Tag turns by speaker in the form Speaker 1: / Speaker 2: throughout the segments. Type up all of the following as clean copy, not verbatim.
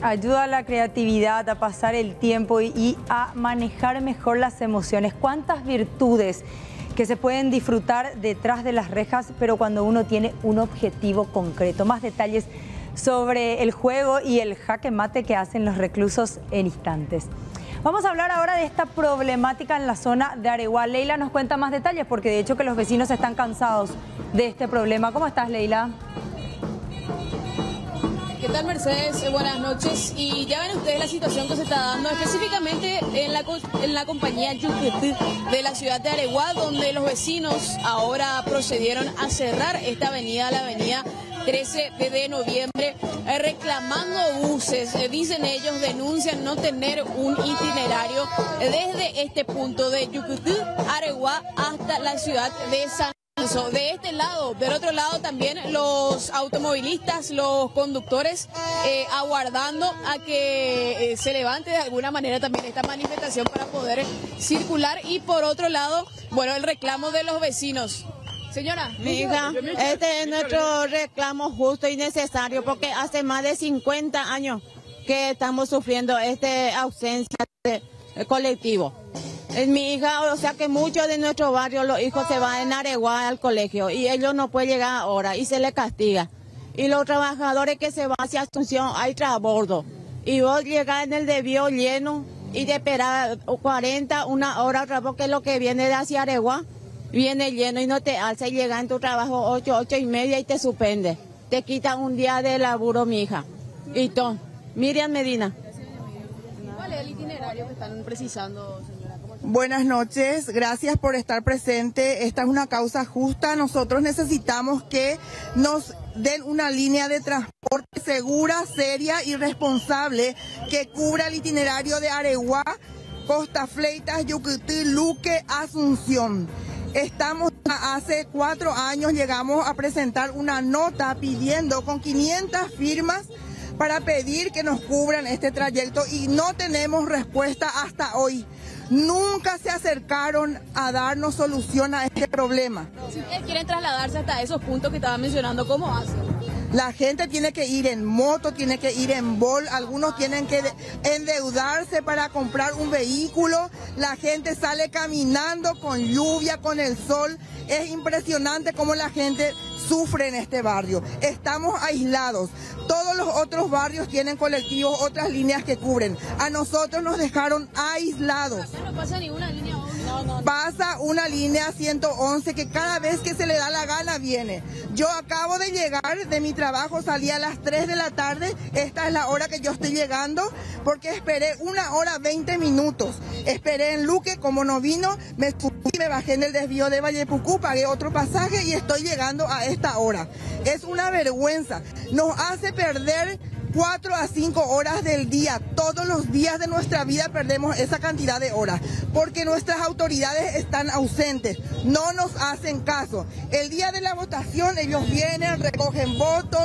Speaker 1: ayuda a la creatividad, a pasar el tiempo y a manejar mejor las emociones. ¿Cuántas virtudes que se pueden disfrutar detrás de las rejas, pero cuando uno tiene un objetivo concreto? Más detalles sobre el juego y el jaque mate que hacen los reclusos en instantes. Vamos a hablar ahora de esta problemática en la zona de Areguá. Leila nos cuenta más detalles porque de hecho que los vecinos están cansados de este problema. ¿Cómo estás, Leila?
Speaker 2: ¿Qué tal, Mercedes? Buenas noches. Y ya ven ustedes la situación que se está dando específicamente en la compañía Yucutí de la ciudad de Areguá, donde los vecinos ahora procedieron a cerrar esta avenida, la avenida 13 de noviembre, reclamando buses. Dicen ellos, denuncian no tener un itinerario desde este punto de Yucutí, Areguá, hasta la ciudad de San Lorenzo. De este lado, del otro lado también los automovilistas, los conductores, aguardando a que se levante de alguna manera también esta manifestación para poder circular. Y por otro lado, bueno, el reclamo de los vecinos. Señora.
Speaker 3: Mi hija, este es nuestro reclamo justo y necesario porque hace más de 50 años que estamos sufriendo esta ausencia de colectivo. Mi hija, o sea que muchos de nuestro barrio, los hijos se van en Areguá al colegio y ellos no pueden llegar ahora y se les castiga. Y los trabajadores que se van hacia Asunción hay transbordo. Y vos llegás en el desvío lleno y te esperas 40, una hora otra porque lo que viene de hacia Areguá viene lleno y no te alza y llega en tu trabajo 8 y media y te suspende. Te quitan un día de laburo, mi hija. Y todo. Miriam Medina.
Speaker 2: ¿Cuál es el itinerario que están precisando, señora?
Speaker 4: Buenas noches, gracias por estar presente. Esta es una causa justa. Nosotros necesitamos que nos den una línea de transporte segura, seria y responsable que cubra el itinerario de Areguá, Costa Fleitas, Yucutí, Luque, Asunción. Hace 4 años llegamos a presentar una nota pidiendo con 500 firmas para pedir que nos cubran este trayecto y no tenemos respuesta hasta hoy. Nunca se acercaron a darnos solución a este problema.
Speaker 2: Si ustedes quieren trasladarse hasta esos puntos que estaba mencionando, ¿cómo hacen?
Speaker 4: La gente tiene que ir en moto, tiene que ir en bol, algunos tienen que endeudarse para comprar un vehículo, la gente sale caminando con lluvia, con el sol. Es impresionante cómo la gente sufre en este barrio. Estamos aislados. Todos los otros barrios tienen colectivos, otras líneas que cubren. A nosotros nos dejaron aislados.
Speaker 2: Acá no pasa ninguna línea 11. No.
Speaker 4: Pasa una línea 111 que cada vez que se le da la gana viene. Yo acabo de llegar de mi trabajo, salí a las 3 de la tarde. Esta es la hora que yo estoy llegando porque esperé 1 hora 20 minutos. Esperé en Luque, como no vino, me bajé en el desvío de Vallepucú, pagué otro pasaje y estoy llegando a esta hora. Es una vergüenza. Nos hace perder 4 a 5 horas del día. Todos los días de nuestra vida perdemos esa cantidad de horas porque nuestras autoridades están ausentes, no nos hacen caso. El día de la votación ellos vienen, recogen votos,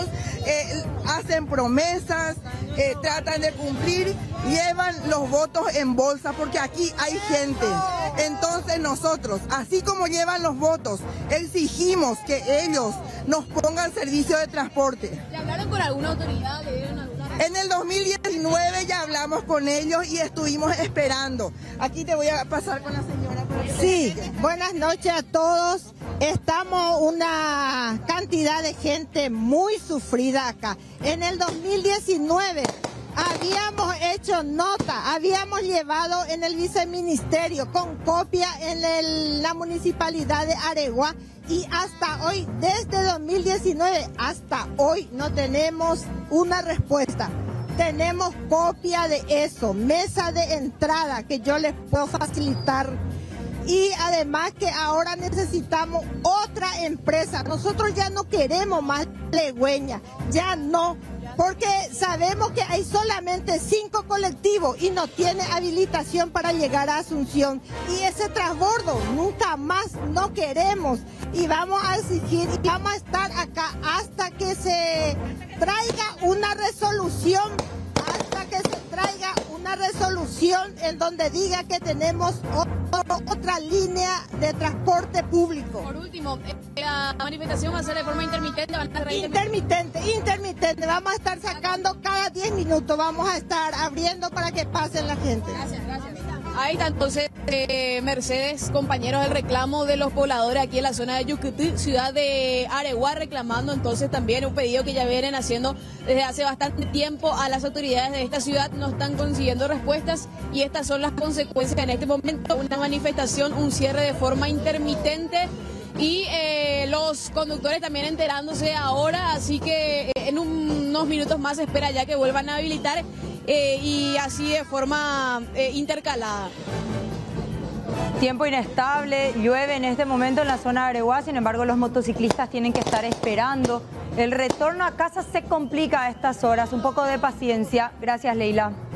Speaker 4: hacen promesas, tratan de cumplir, llevan los votos en bolsa porque aquí hay gente. Entonces nosotros, así como llevan los votos, exigimos que ellos nos pongan servicio de transporte.
Speaker 2: ¿Le hablaron con alguna autoridad? ¿Le dieron alguna?
Speaker 4: En el 2019 ya hablamos con ellos y estuvimos esperando. Aquí te voy a pasar con la señora.
Speaker 3: Sí, buenas noches a todos. Estamos una cantidad de gente muy sufrida acá. En el 2019 habíamos hecho nota, habíamos llevado en el viceministerio con copia en la municipalidad de Areguá y hasta hoy, desde 2019 hasta hoy no tenemos una respuesta. Tenemos copia de eso, mesa de entrada que yo les puedo facilitar. Y además que ahora necesitamos otra empresa. Nosotros ya no queremos más legüeña, ya no. Porque sabemos que hay solamente 5 colectivos y no tiene habilitación para llegar a Asunción. Y ese transbordo nunca más no queremos. Y vamos a exigir y vamos a estar acá hasta que se traiga una resolución. Hasta que se traiga una resolución en donde diga que tenemos otra línea de transporte público.
Speaker 2: Por último, la manifestación va a ser de forma intermitente.
Speaker 3: Intermitente. Vamos a estar sacando cada 10 minutos, vamos a estar abriendo para que pasen la gente.
Speaker 2: Gracias. Ahí está entonces Mercedes, compañeros del reclamo de los pobladores aquí en la zona de Yucutí, ciudad de Areguá, reclamando entonces también un pedido que ya vienen haciendo desde hace bastante tiempo a las autoridades de esta ciudad. No están consiguiendo respuestas y estas son las consecuencias en este momento. Una manifestación, un cierre de forma intermitente y los conductores también enterándose ahora, así que en unos minutos más se espera ya que vuelvan a habilitar y así de forma intercalada.
Speaker 1: Tiempo inestable, llueve en este momento en la zona de Areguá, sin embargo los motociclistas tienen que estar esperando. El retorno a casa se complica a estas horas, un poco de paciencia. Gracias, Leila.